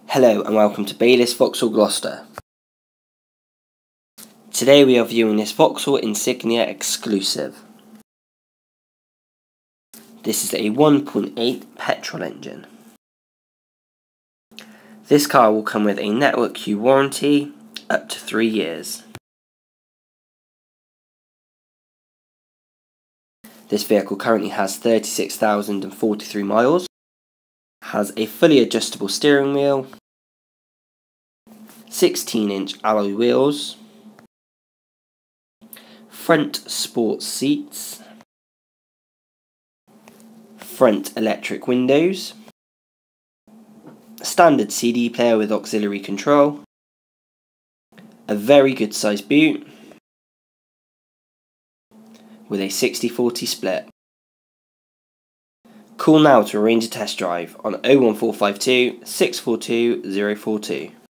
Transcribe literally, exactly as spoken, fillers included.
Hello and welcome to Baylis Vauxhall Gloucester. Today we are viewing this Vauxhall Insignia Exclusive. This is a one point eight petrol engine. This car will come with a Network Q warranty up to three years. This vehicle currently has thirty-six thousand forty-three miles, has a fully adjustable steering wheel, sixteen inch alloy wheels, front sports seats, front electric windows, standard C D player with auxiliary control, a very good sized boot, with a sixty forty split. Call now to arrange a test drive on oh one four five two, six four two, oh four two.